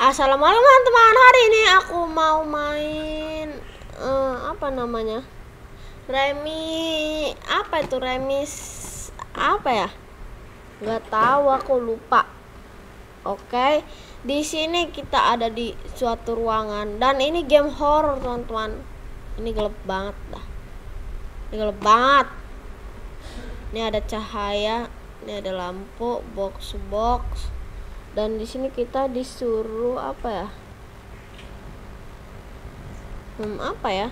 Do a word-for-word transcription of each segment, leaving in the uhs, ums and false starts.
Assalamualaikum teman-teman, hari ini aku mau main uh, apa namanya, remi apa itu remis apa ya, nggak tahu, aku lupa. Oke, di sini kita ada di suatu ruangan dan ini game horror teman-teman. Ini gelap banget dah, ini gelap banget. Ini ada cahaya, ini ada lampu, box box. Dan di sini kita disuruh apa ya? Hmm, apa ya?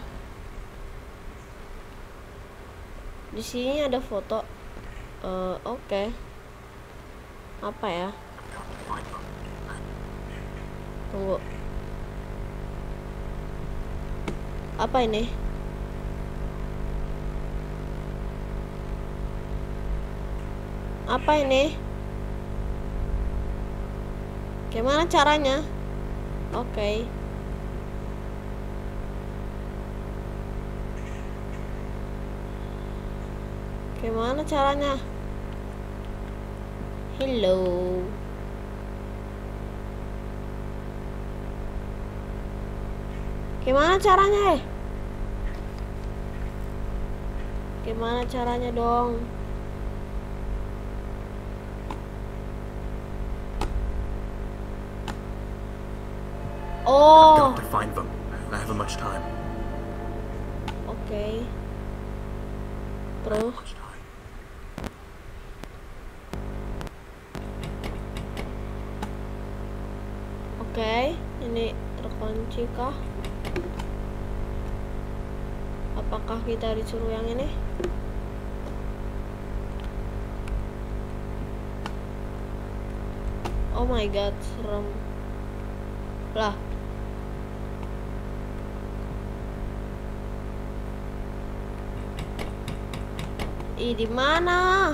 Di sini ada foto. Uh, Oke. Okay. Apa ya? Tunggu. Apa ini? Apa ini? Gimana caranya? Oke. Okay. Gimana caranya? Hello. Gimana caranya? Eh? Gimana caranya dong? Oh. Got to find them. I haven't much time. Oke. Okay. Terus. Oke, okay. Ini terkunci kah? Apakah kita disuruh yang ini? Oh my god, serem. Lah. Ih, di mana?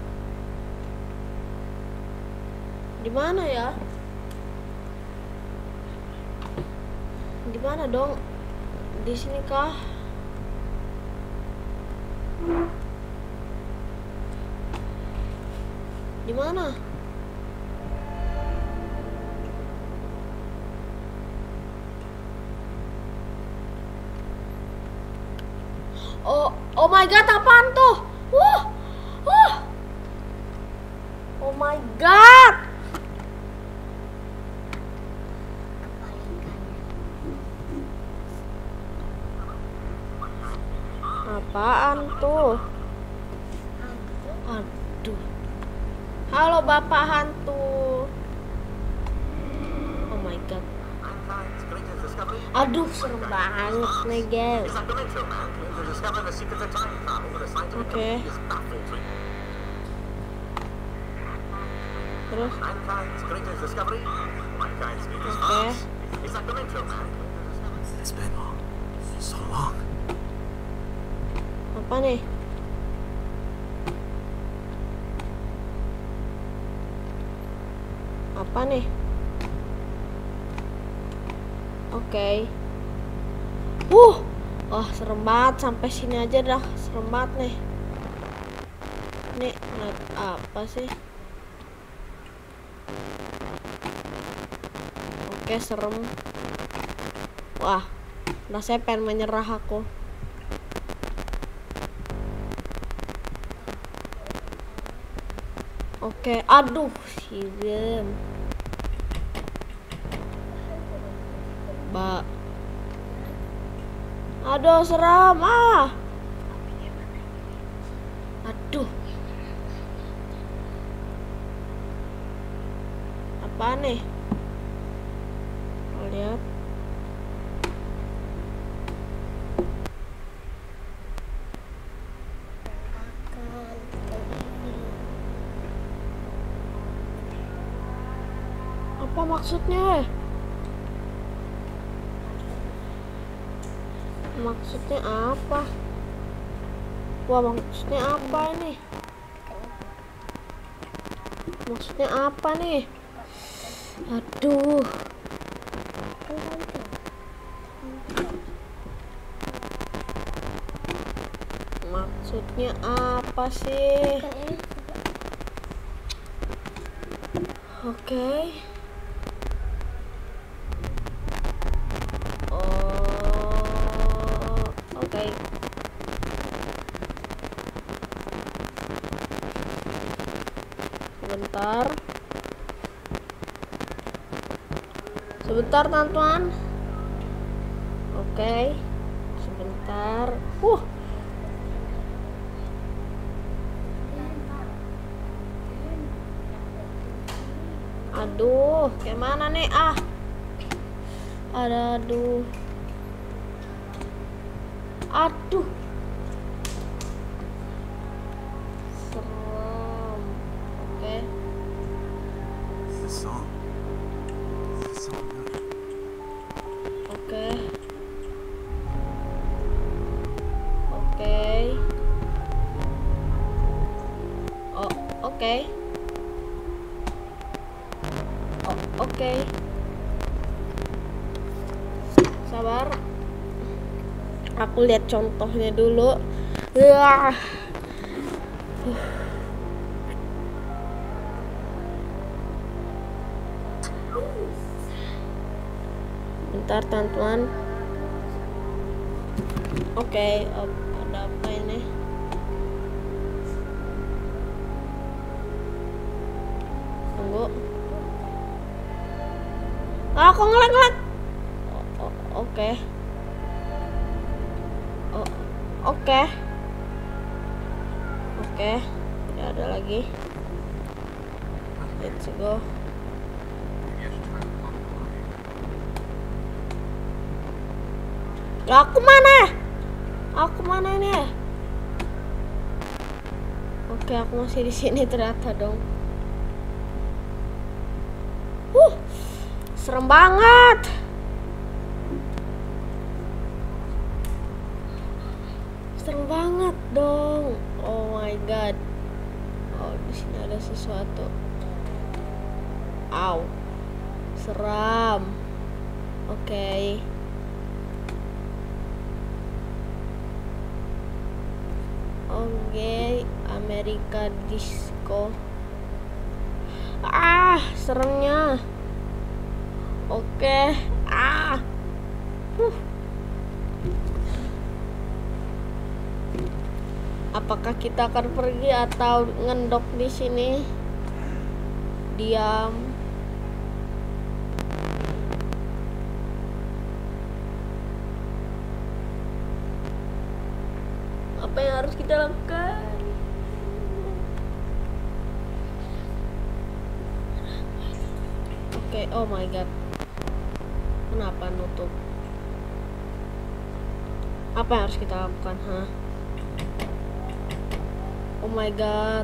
Di mana ya? Di mana dong? Di sini kah? Di mana? Oh, oh my god, apaan tuh? Uh, uh. Oh my god. Apaan tuh? Aduh. Halo Bapak hantu. Oh my god. Aduh, serem banget nih guys. Oke. Okay. Terus? Oke. Okay. It's been so long. Apa nih? Apa nih? Oke. Okay. Uh, oh serem banget, sampai sini aja dah, serem banget nih. Nih, lihat apa sih? Oke, okay, serem. Wah, rasanya pengen menyerah aku. Oke, okay. Aduh, si game. Mbak. Aduh, seram ah. Aduh. Apa nih? Lihat. Apa maksudnya? Maksudnya apa? Wah, maksudnya apa ini? Maksudnya apa nih? Aduh. Maksudnya apa sih? Oke. Okay. Sebentar teman-teman. Oke, sebentar. Uh. Aduh, kayak mana nih? Ah. Ada aduh. Aduh. Serem. Oke. This song. This song good. Oke. Oke. Oh, oke. Oh, oke. Sabar. Aku lihat contohnya dulu. Wah. Bentar teman-teman. Oke, op, ada apa ini? Tunggu. Ah, aku ngelek-ngelek. Oh, oh, oke. Oh, oke. Oke, tidak ada lagi. Let's go. Ya, aku mana? Aku mana ini? Oke, aku masih di sini ternyata dong. Uh, serem banget. Serem banget dong. Oh my god. Oh, di sini ada sesuatu. Au. Seram. Oke. Okay. Oke, okay. Amerika Disco. Ah, seremnya. Oke. Okay. Ah. Huh. Apakah kita akan pergi atau ngendok di sini? Diam. Apa yang harus kita lakukan? Oke, okay. Oh my god. Kenapa nutup? Apa yang harus kita lakukan, ha? Huh? Oh my god.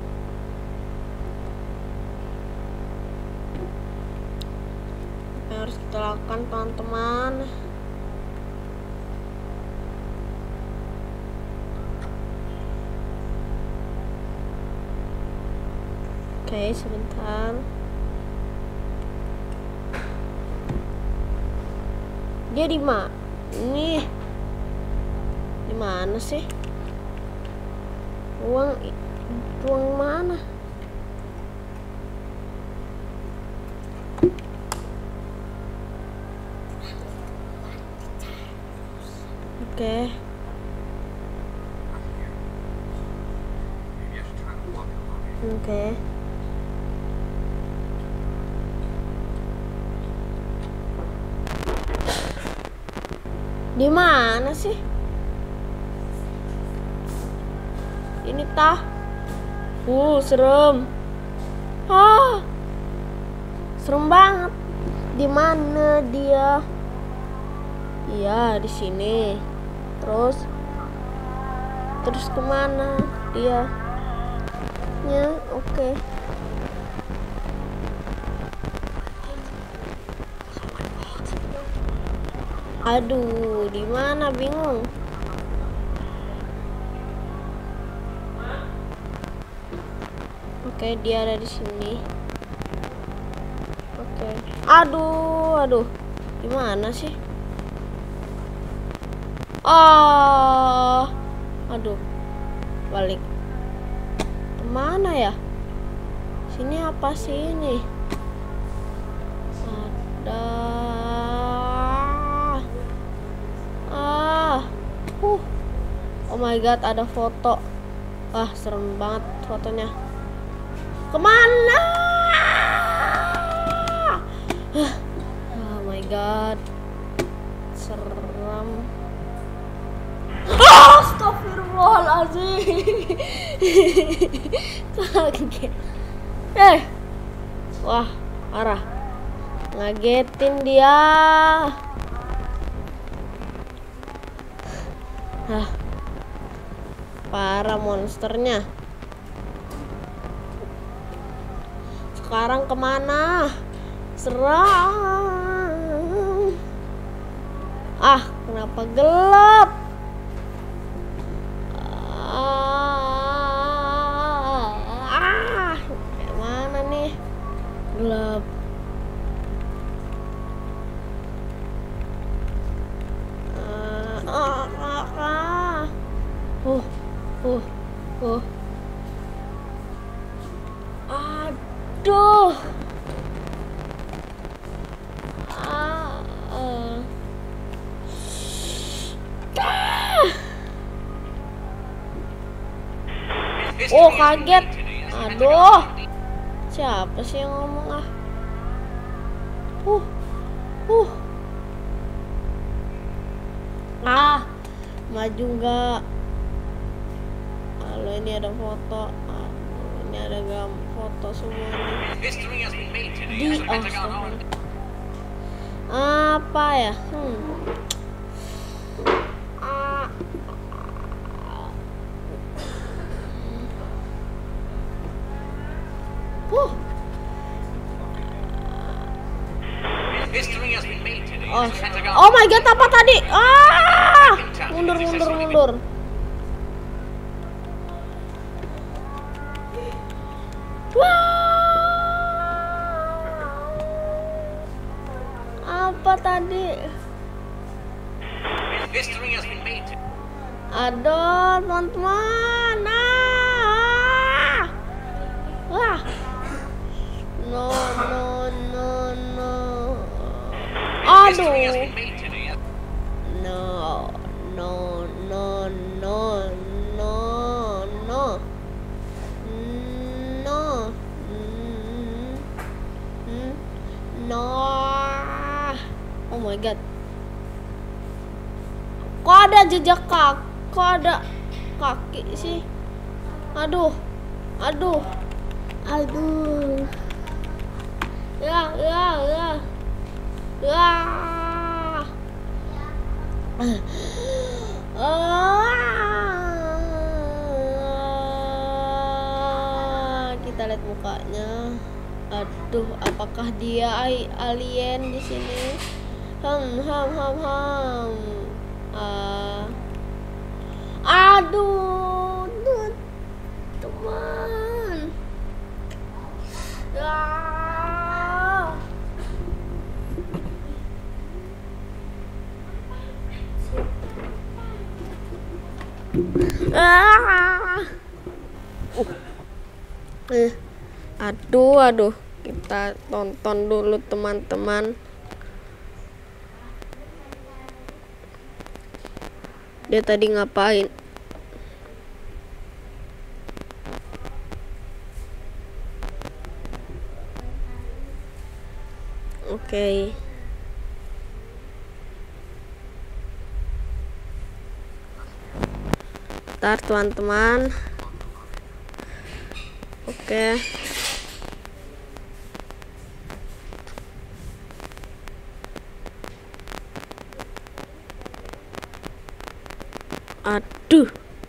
Apa yang harus kita lakukan, teman-teman? Oke, okay, sebentar. Dia di mana? Nih. Di mana sih? Ruang ruang mana? Oke. Okay. Oke. Okay. Di mana sih? Ini tah. Uh, serem. Ah. Serem banget. Di mana dia? Iya, di sini. Terus Terus kemana dia? Ya, oke. Okay. Aduh, di mana bingung. Oke, dia ada di sini. Oke. Aduh, aduh. Di mana sih? Oh. Aduh. Balik. Kemana ya? Sini apa sih ini? Ada. Ah. Uh. Oh my god, ada foto. Wah, serem banget fotonya. Kemana? god, seram. Astagfirullahaladzim. Kaget. Eh, wah, parah. Ngagetin dia. Hah, parah monsternya. Sekarang kemana? Serang. Ah, kenapa gelap? Ah, kayak mana nih? Gelap. Ah, ah, ah. Uh, uh, uh. Aduh. Ah, uh. Oh, kaget. Aduh. Siapa sih yang ngomong ah? Uh. Uh. Ah, maju nggak? Kalau ini ada foto. Aduh, ini ada gam foto semua nih. Di oh, apa ya? Hmm. Ah. Uh. Oh, oh my god, apa tadi? Ah, mundur, mundur, mundur. Wow. Apa tadi? Aduh, teman-teman. Ah. Wah. No, no, no, no. Aduh. No, no, no, no, no, no, no, no. Oh my god. Kok ada jejak kaki? Kok ada kaki sih? Aduh, aduh, aduh. Ya, ya, ya. Ya. Ah, kita lihat mukanya. Aduh, apakah dia alien di sini? Ham, ham, ham, ham. Ah. Aduh, aduh, teman. Ah. Ah. Uh. Eh. Aduh, aduh. Kita tonton dulu teman-teman. Dia tadi ngapain? Oke. Okay. Bentar teman-teman. Oke. Okay. Aduh.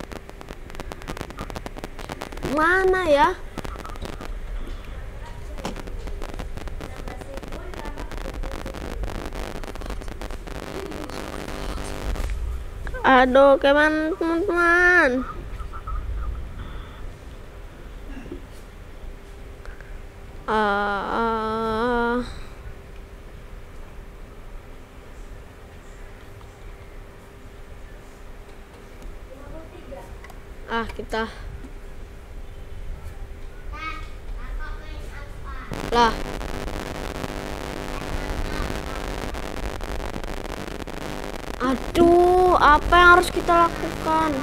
Mana ya? Aduh, kemana teman-teman? Uh, ah, kita lah. Aduh, apa yang harus kita lakukan?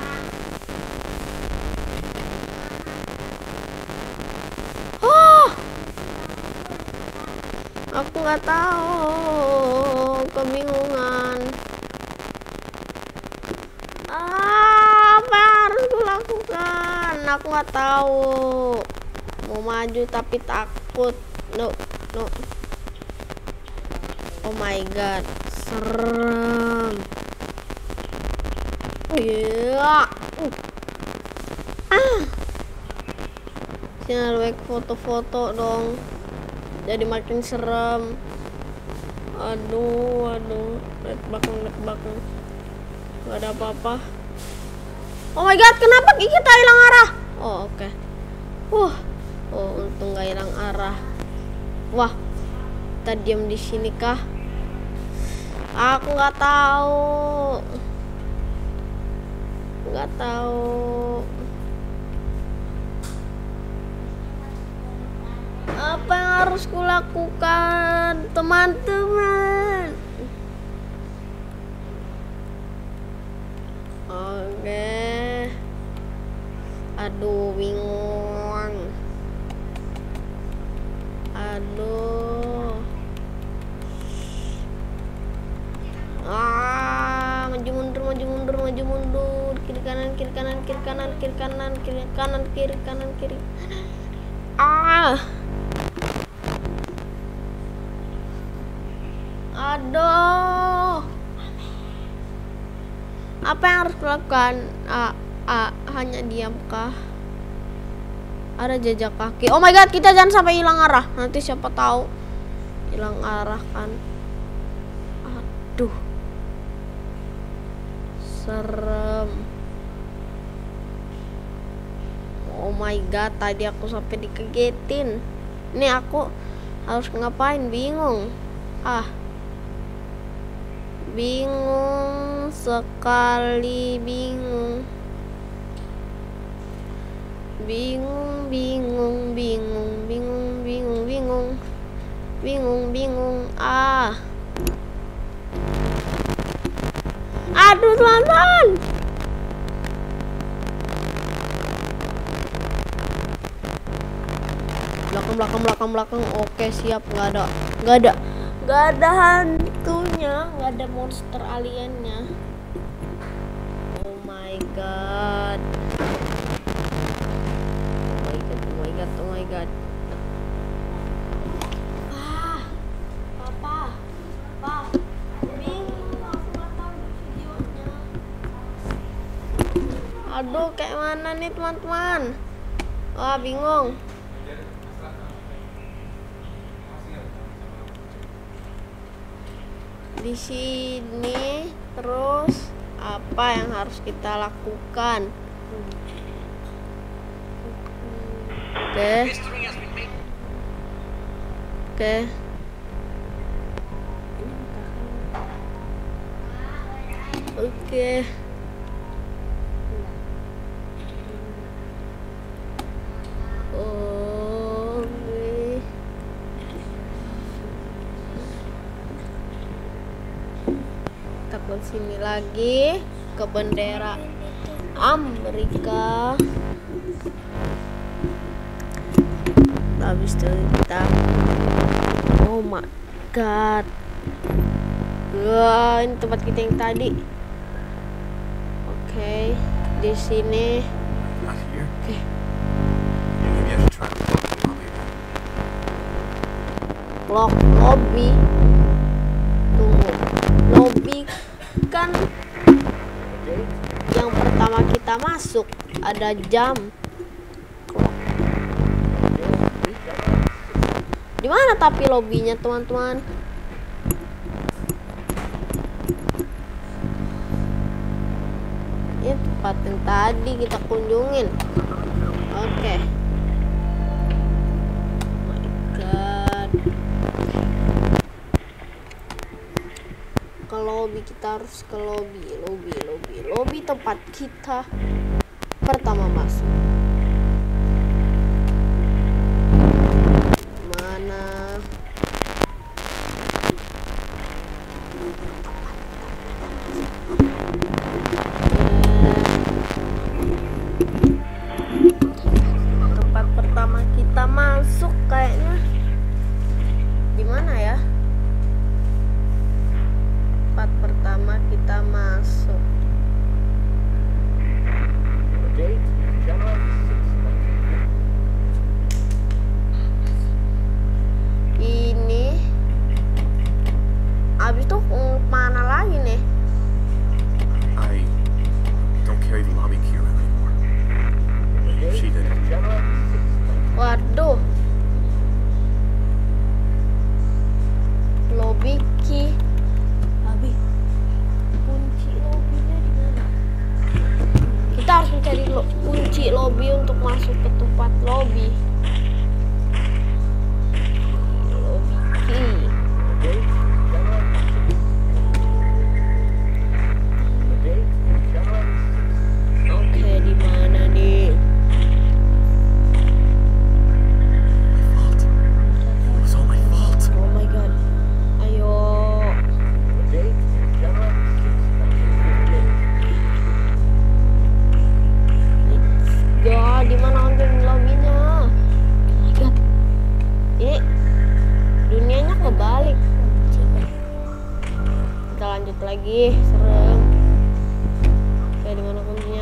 Oh, aku nggak tahu. kebingungan. Ah, apa yang harus kulakukan? Aku nggak tahu. Mau maju tapi takut. No, no. Oh my god, serem. Iya. Ah. Sinar baik foto-foto dong. Jadi makin serem. Aduh, aduh. Lihat belakang, lihat belakang. Gak ada apa-apa. Oh my god, kenapa kita hilang arah? Oh, oke. Okay. Uh. Oh, untung gak hilang arah. Wah. Kita diam di sini kah? Aku nggak tahu. Nggak tahu. Apa yang harus kulakukan, teman-teman? Oke. Aduh, bingung. Aduh. Ah, maju mundur, maju mundur, maju mundur. Kiri kanan, kiri kanan, kiri kanan, kiri kanan, kiri kanan, kiri kanan, kiri. Ah. Aduh. Apa yang harus kulakukan? Ah, ah, hanya diamkah? Ada jejak kaki. Oh my god, kita jangan sampai hilang arah. Nanti siapa tahu hilang arah kan. Aduh. Serem. Oh my god, tadi aku sampai dikagetin. Ini aku harus ngapain? Bingung. Ah. Bingung sekali, bingung. Bingung, bingung, bingung, bingung, bingung, bingung. Bingung, bingung. Ah. Aduh, teman-teman. Belakang, belakang, belakang, belakang. Oke, siap. Nggak ada, nggak ada, nggak ada hantunya, nggak ada monster aliennya. Oh my god. Oh my god, oh my god, oh my god. Ah, papa, papa. Aduh, kayak mana nih teman-teman? Wah, bingung. Di sini terus apa yang harus kita lakukan? Oke. Oke. Oke. Sini lagi ke bendera Amerika. Habis itu kita, oh my god, wah, ini tempat kita yang tadi. Oke, okay, di sini. Oke. Okay. Lock lobby. Tunggu, lobby kan yang pertama kita masuk ada jam. Di mana tapi lobbynya teman-teman? Ini tempat yang tadi kita kunjungin. Oke. Okay. Oh my god. Ke lobby, kita harus ke lobby, lobby, lobby, lobby tempat kita pertama masuk. Mana? Tempat pertama kita masuk kayaknya di mana ya? kita masuk. Ini abis itu mana lagi nih? I don't carry the lobby key around anymore. She did it. Waduh, lobby key, lobby, kunci lobbynya di mana? Kita harus mencari lo kunci lobby untuk masuk ke tempat lobby. Oke, di mana nih? It was all my fault. Oh my god. Ayo. Let's go. Di mana konten lobbynya? Oh my god. Ini dunianya kebalik. Kita lanjut lagi, serem. Oke, di mana kuncinya?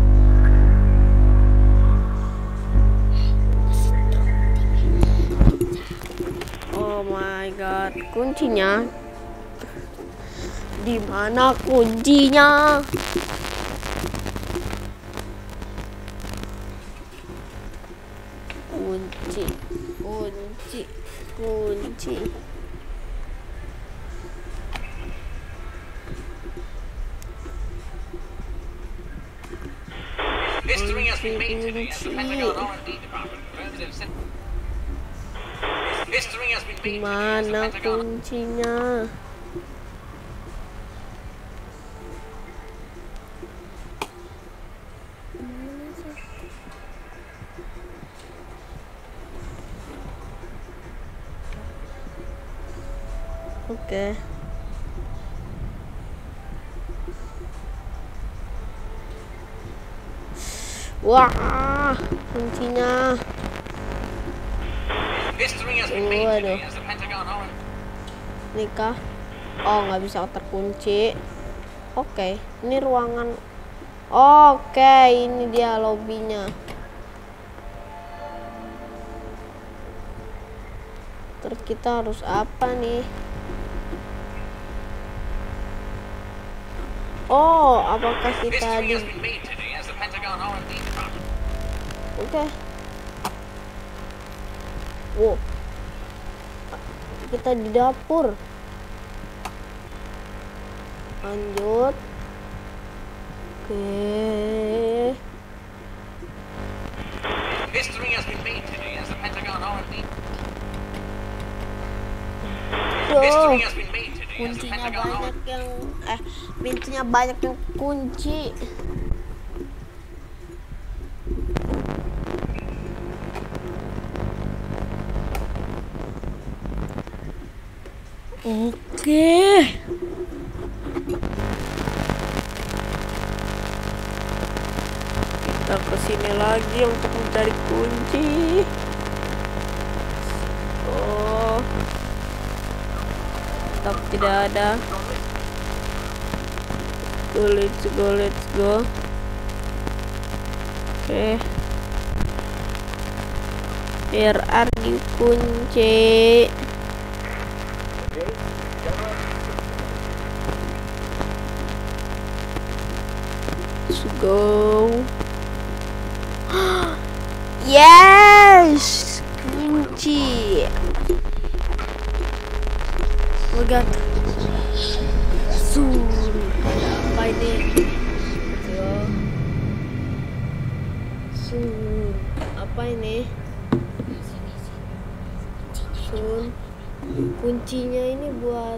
Oh my god, kuncinya. Di mana kuncinya? Kunci, kunci, kunci. History has been made today as the Pentagon R and D department confirms they've sent. History has been Di made today as the mana Pentagon. kuncinya? Oke. Wah, kuncinya. History has been made today as the Pentagon R and D. Nikah. Oh, nggak bisa terkunci. Oke, ini ruangan. Oke, ini dia lobbynya. Terus kita harus apa nih? Oh, apakah kita History di... has been made today as the Pentagon R and D department. Oke. Wow. Kita di dapur. Lanjut. Oke. History has been made today as the Pentagon R and D. Duh. History has been made today as the Kuncinya Pentagon R banyak and D. yang eh pintunya banyak yang kunci. Oke. Kita kesini lagi untuk mencari kunci. Oh. Tapi tidak ada. Go, let's go, let's go. Oke. Here are the kunci. Let's go. Yes, kunci. Oh my god. Zoom. Apa ini? Yo. Zoom. Apa ini? Zoom. Kuncinya ini buat.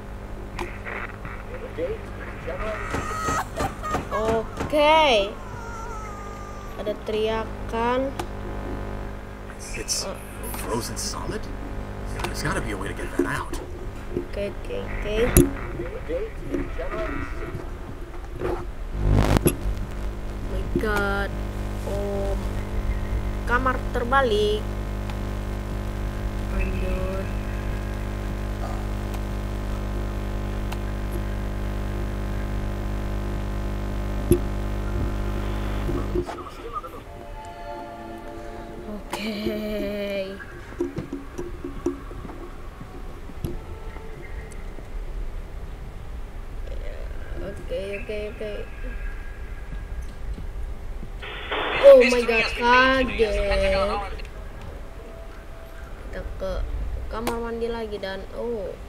Oke. Ada teriakan. It's frozen solid? There's gotta be a way to get that out. Oke, oke, oke. Oh my god. Oh. Kamar terbalik. Lanjut. Oke. Oke, oke, oke. Oh my god, kaget. Kita ke kamar mandi lagi dan oh